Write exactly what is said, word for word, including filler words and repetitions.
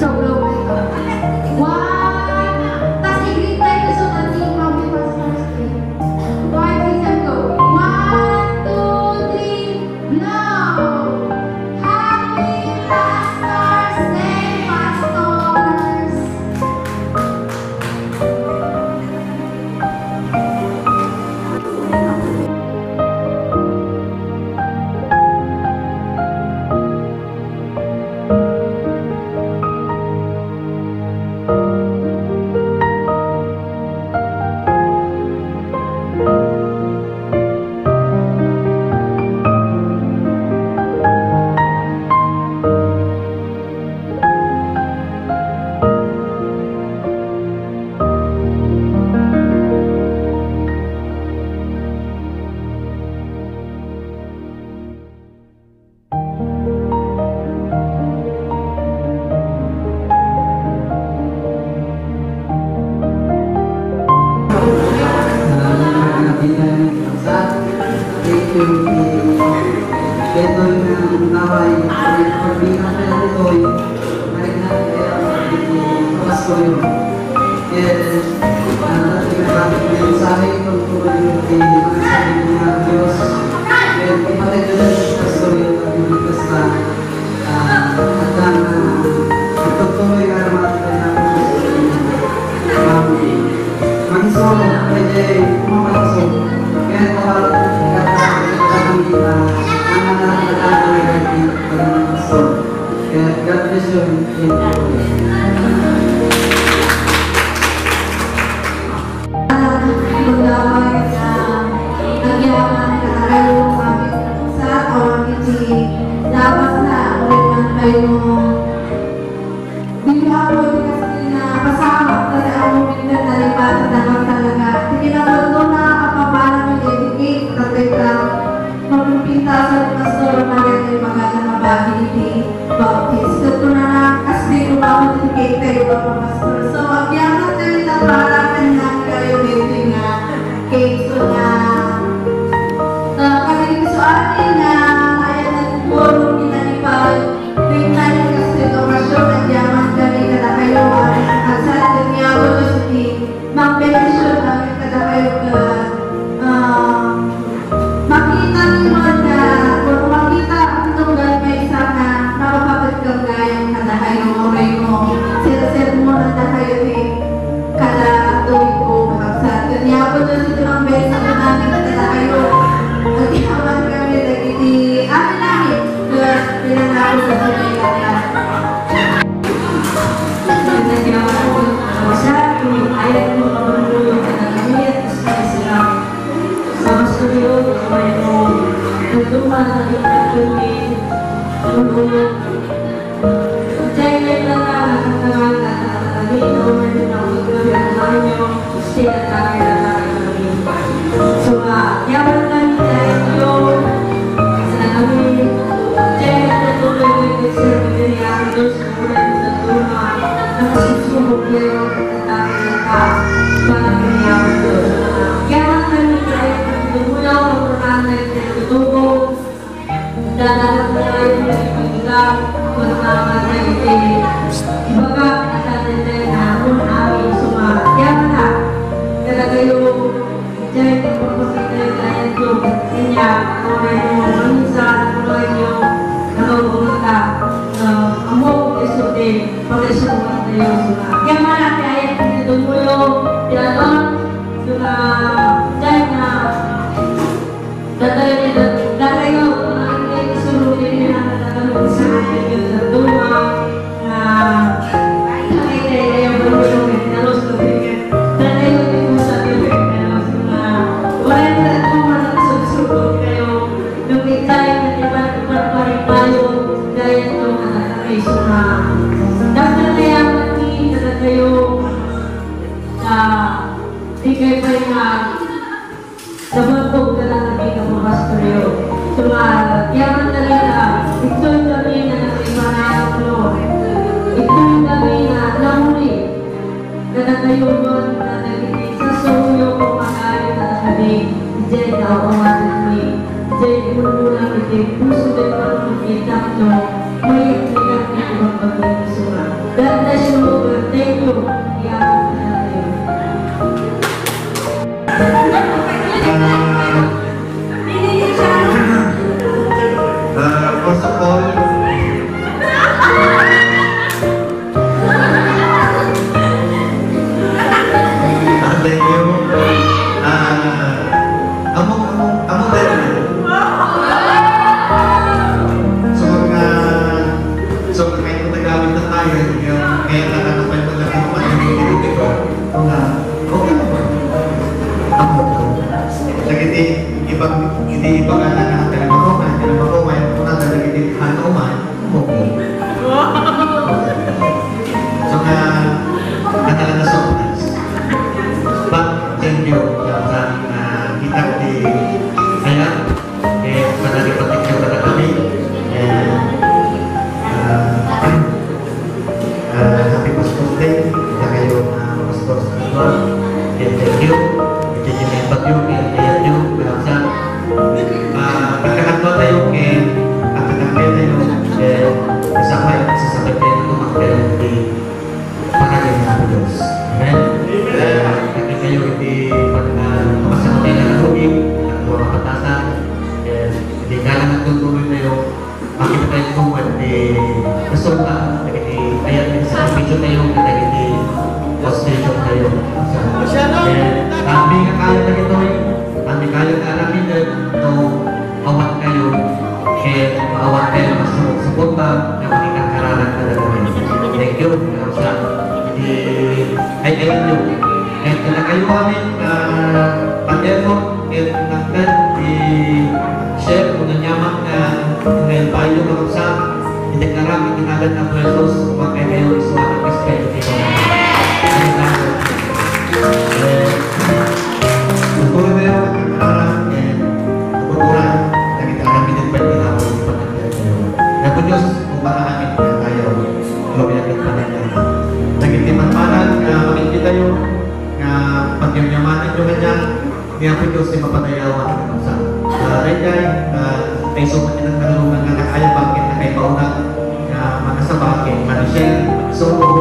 Puso dan perlu kita, may ikat-ikat ng ibang pag-ibig God bless you. Thank you. Yeah. Uh, first of all, thank you. Uh, among among among din. So nga so kahit matagamit na tayo, yung kaya nakakapay mo lang yung panahon dito. O nga, okay mo ba? Amo ko. Lagi di ibang hindi ibang na nakakala mo man, hindi mo ko man, kung na lagi di ano man, okay. So nga nakala na surprise. But thank you sa uh, kita di ayan eh panali patikyo pada kami and uh, uh, happy Pastor's Day kita kayo na uh, Pastor's Day and thank you ito yung ibat yung ayan yung pinaksa uh, pagkakatwa tayo and pagkakatwa tayo and kasama yung sasabay tayo na tumakil di pangalan ng Diyos. Amen? Kaya kayo hindi pagkasamatay na nalugig at mga kapatasan hindi kala nagtutuloy tayo makita tayo kung hindi resulta nagiti ayat din sa video tayo nagiti position tayo kami nga kaya na ito kami kaya na alamin na awat kayo kaya maawat kayo masupunta na makikakaralan ka na namin. Thank you. Di ay ayun nyo. At kaya kayo kami pag-effort at nagdan i-share kung nanyaman na ngayon pa yung makapsam ideklarang itinalan na presos kung kaya kayo isuwag ang respect dito na tutuloy na yung nagkakaralan at tututuran nagkakaralan pinagpwede na ako yung panagyan kayo. Napo Diyos kung makakamin na tayo gloria at panagyan nagitiman-manan nga makikita yun nga pagyamyamanan nyo kanya niya po Diyos ay mapatayawan at kapsa. Uh, right guy, uh, ay sumat nilang nalungan nga nakaya bakit na kay paunang nga mga sabakin, manisyan, so